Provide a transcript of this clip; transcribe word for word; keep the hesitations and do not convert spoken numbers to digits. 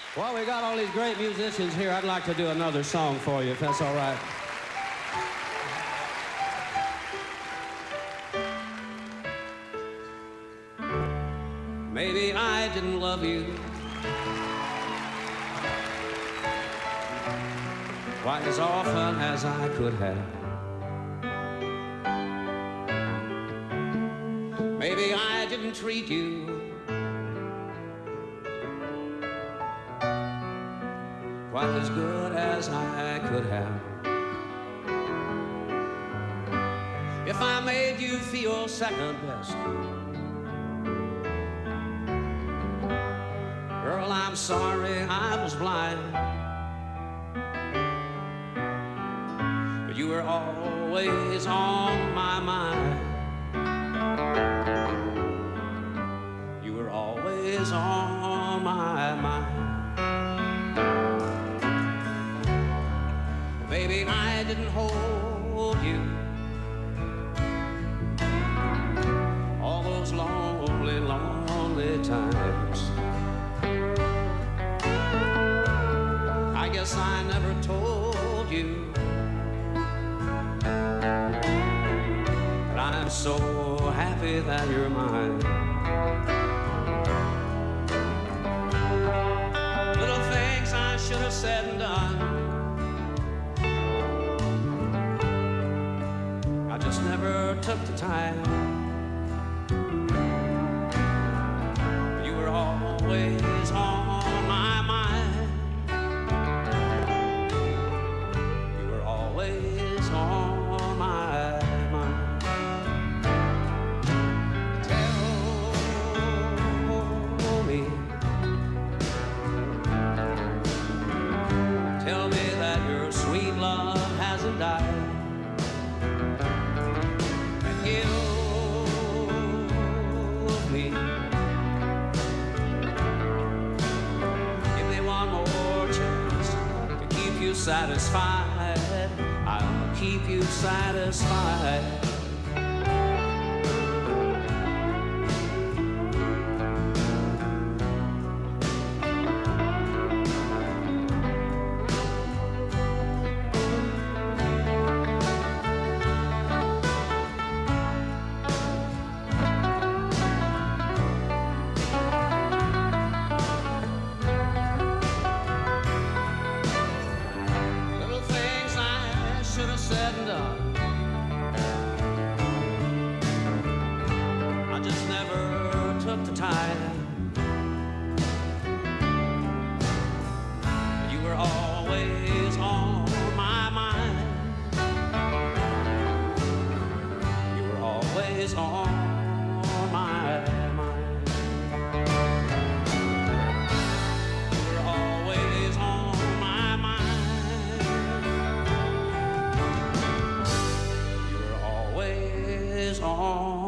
Well, we got all these great musicians here. I'd like to do another song for you, if that's all right. Maybe I didn't love you quite as often as I could have. Maybe I didn't treat you quite as good as I could have. If I made you feel second best, girl, I'm sorry I was blind. But you were always on my mind. You were always on my mind. Baby, I didn't hold you all those lonely, lonely times. I guess I never told you, but I'm so happy that you're mine. Little things I should have said and done, I just never took the time. You were always on my mind. You were always on my mind. Tell me, tell me that your sweet love hasn't died. Satisfied, I'll keep you satisfied. On